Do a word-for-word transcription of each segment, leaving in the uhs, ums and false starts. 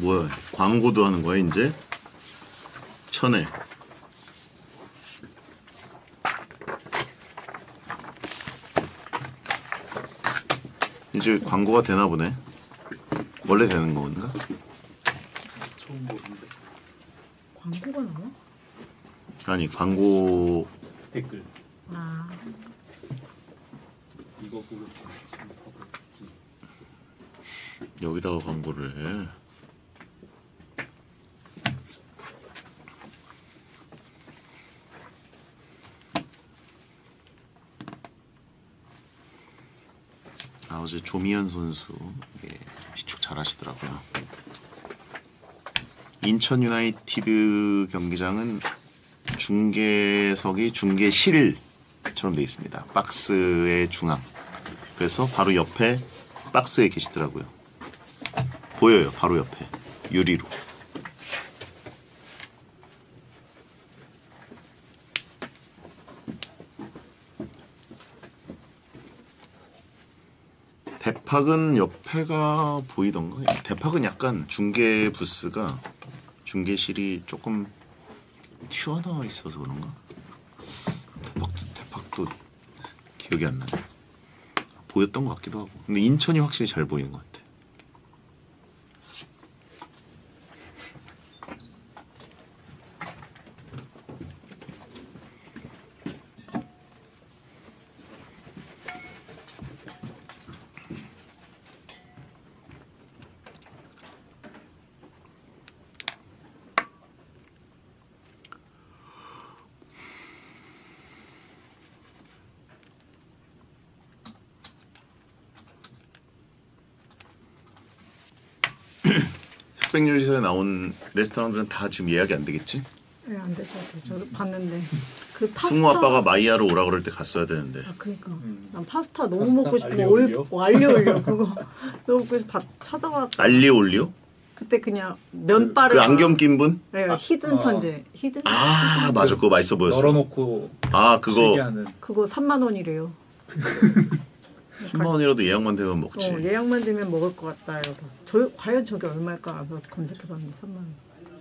뭐야? 광고도 하는 거야 이제? 천에. 이제 광고가 되나 보네. 원래 되는 건가? 처음 보는데. 광고가 나와? 아니 광고 댓글. 아. 이거 보고 진짜 바보지. 여기다가 광고를 해. 아, 어제 조미연 선수 예, 비축 잘하시더라고요. 인천 유나이티드 경기장은 중계석이 중계실처럼 되어 있습니다. 박스의 중앙. 그래서 바로 옆에 박스에 계시더라고요. 보여요. 바로 옆에 유리로. 대팍은 옆에가 보이던가? 대팍은 약간 중계 부스가 중계실이 조금 튀어나와 있어서 그런가? 대팍도, 대팍도 기억이 안 나네. 보였던 것 같기도 하고. 근데 인천이 확실히 잘 보이는 것 같아. 흑백요리사에 나온 레스토랑들은 다 지금 예약이 안 되겠지? 네, 안 될 것 같아요. 저 봤는데 그 파스타. 승우 아빠가 마이야로 오라 그럴 때 갔어야 되는데. 아 그러니까 음. 난 파스타 너무 파스타? 먹고 싶고 알리오 올 올리오? 어, 알리오 올리오 그거 너무 그래서 바, 찾아봤다. 알리오 올리오? 그때 그냥 면발을 그 안경 낀 분? 네, 아, 히든 어. 천재 히든 아 맞아, 그거 맛있어 보였어. 널어놓고 아 그거 시기하는. 그거 삼만 원이래요. 삼만 원이라도 예약만 되면 먹지. 어, 예약만 되면 먹을 것 같다 이러고. 저 과연 저게 얼마일까 해서 검색해봤는데 삼만 원.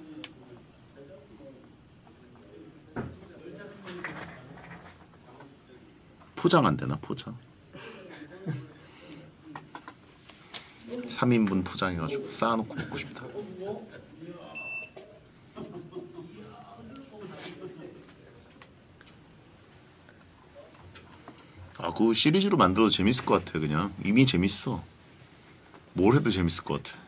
포장 안 되나 포장? 삼 인분 포장해가지고 쌓아놓고 먹고 싶다. 아, 그거 시리즈로 만들어도 재밌을 것 같아. 그냥 이미 재밌어. 뭘 해도 재밌을 것 같아.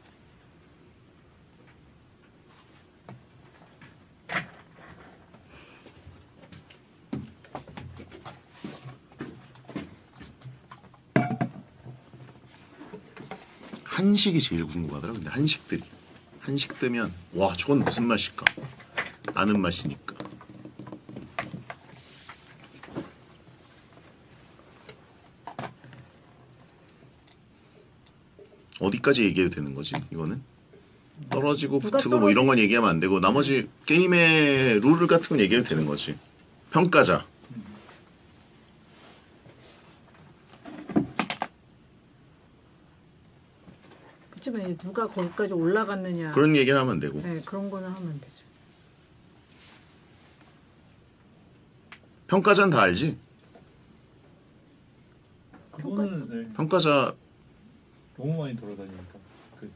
한식이 제일 궁금하더라. 근데 한식들이 한식 뜨면 와 저건 무슨 맛일까? 아는 맛이니까. 어디까지 얘기해도 되는 거지? 이거는 떨어지고 누가 붙고 뭐 이런 건 얘기하면 안 되고 나머지 게임의 룰 같은 건 얘기해도 되는 거지. 평가자. 그치만 이제 누가 거기까지 올라갔느냐. 그런 얘기는 하면 안 되고. 네 그런 거는 하면 되죠. 평가자는 다 알지? 그거는 네. 평가자 너무 많이 돌아다니니까. 그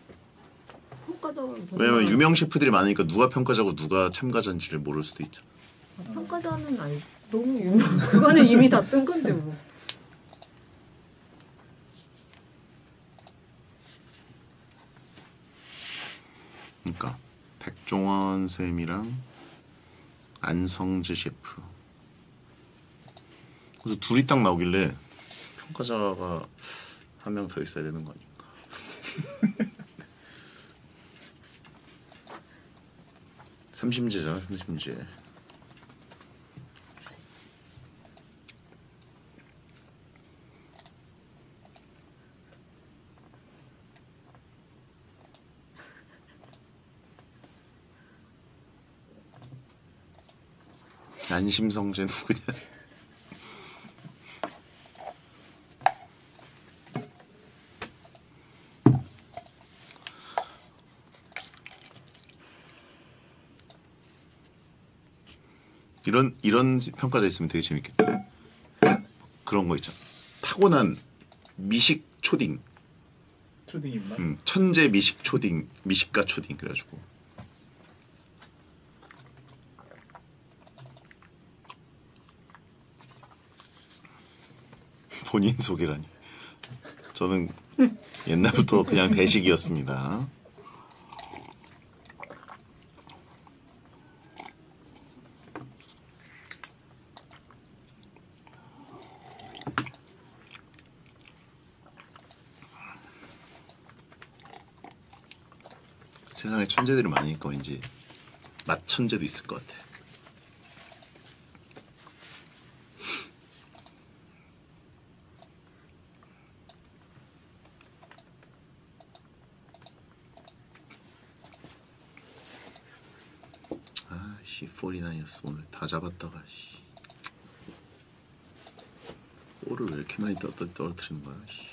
평가자는 왜냐면 유명 셰프들이 많으니까 누가 평가자고 누가 참가자인지를 모를 수도 있잖아. 평가자는 알 너무 유명. 그거는 이미 다 뜬 건데 뭐. 그러니까 백종원 쌤이랑 안성재 셰프. 그래서 둘이 딱 나오길래 평가자가 한 명 더 있어야 되는 거 아닌가. 삼심제잖아, 삼심제. 안심성재 누구냐? 이런 이런 평가가 있으면 되게 재밌겠다. 그런 거 있잖아. 타고난 미식 초딩. 초딩 입맛. 음, 천재 미식 초딩, 미식가 초딩 그래가지고. 본인 소개라니. 저는 옛날부터 그냥 대식이었습니다. 세상에 천재들이 많으니까 왠지 맛 천재도 있을 것 같아. 아씨 사십구였어. 오늘 다 잡았다가 씨. 볼을 왜 이렇게 많이 떨, 떨어뜨리는 거야 씨.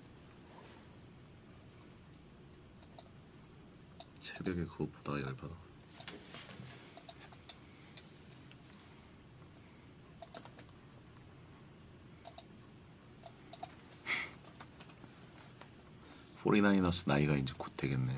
새벽에 그거 보다가 열받아. 포리나이너스 나이가 이제 곧 되겠네.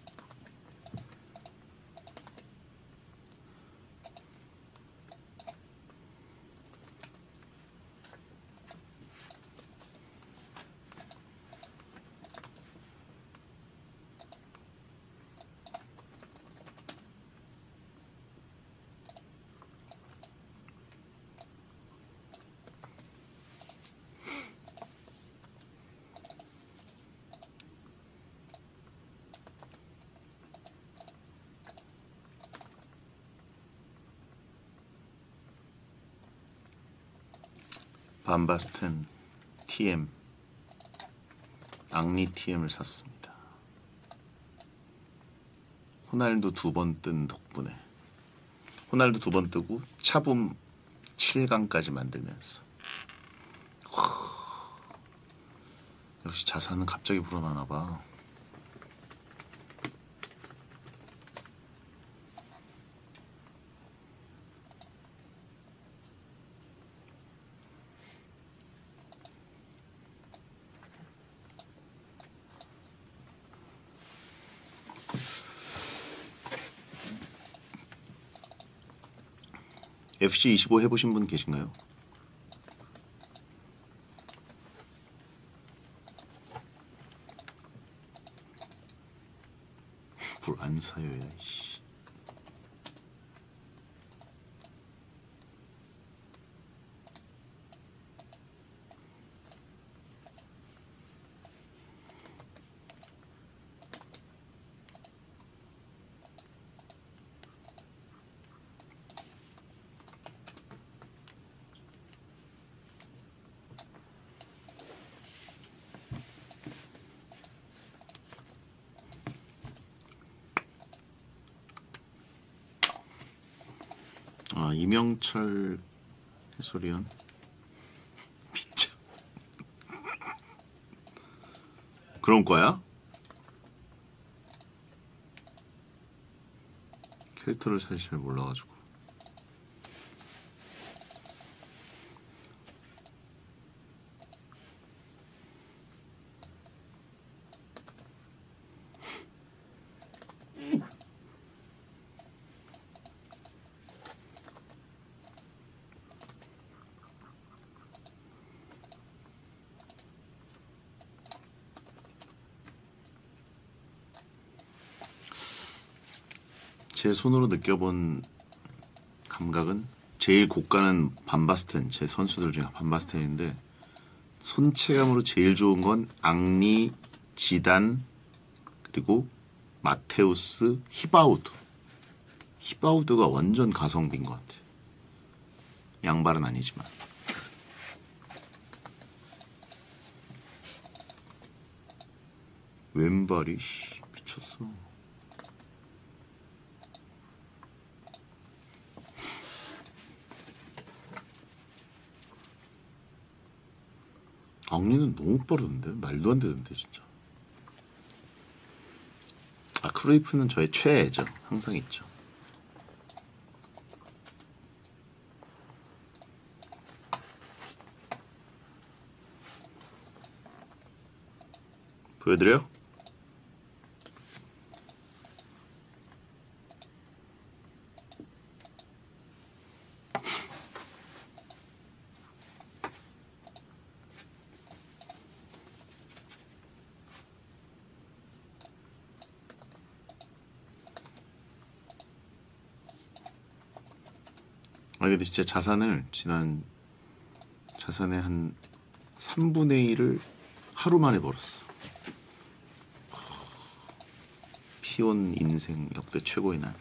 반바스텐 티엠 앙리 티엠을 샀습니다. 호날두 두 번 뜬 덕분에 호날두 두 번 뜨고 차붐 칠 강까지 만들면서 역시 자산은 갑자기 불어나나 봐. 에프씨 이십오 해보신 분 계신가요? 불 안 사요, 야, 씨. 아, 이명철 해설위원 피자 그런 거야? 캐릭터를 사실 잘 몰라가지고. 제 손으로 느껴본 감각은 제일 고가는 반바스텐, 제 선수들 중에 반바스텐인데 손체감으로 제일 좋은 건 앙리, 지단, 그리고 마테우스, 히바우드. 히바우드가 완전 가성비인 것 같아. 양발은 아니지만. 왼발이 씨, 미쳤어. 앙리는 너무 빠르던데? 말도 안 되던데 진짜. 아, 크루이프는 저의 최애죠. 항상 있죠. 보여드려? 아 근데 진짜 자산을 지난 자산의 한 삼분의 일을 하루 만에 벌었어. 피온 인생 역대 최고의 날.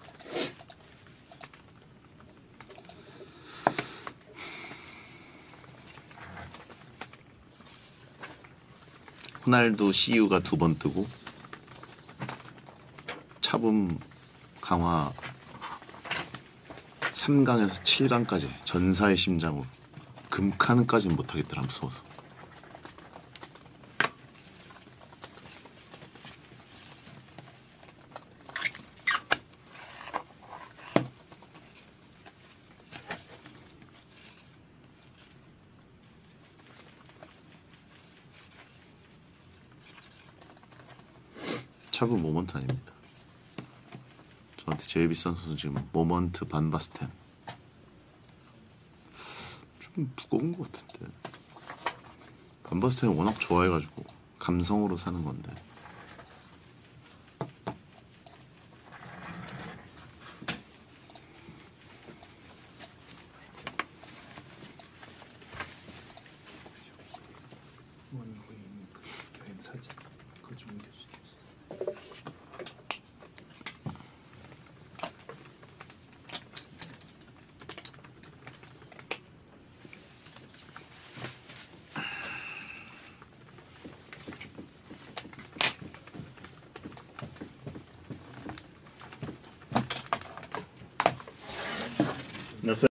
호날두 씨유가 두 번 뜨고 차붐 강화 삼 강에서 칠 강까지 전사의 심장으로 금카는까지는 못하겠더라 무서워서. 차붐 모먼트 아닙니다. 저한테 제일 비싼 선수 지금 모먼트 반바스텐. 좀 무거운 것 같은데. 반바스텐을 워낙 좋아해가지고 감성으로 사는 건데. 원고인 그 여행 사진 그거 좀 옮겨주세요.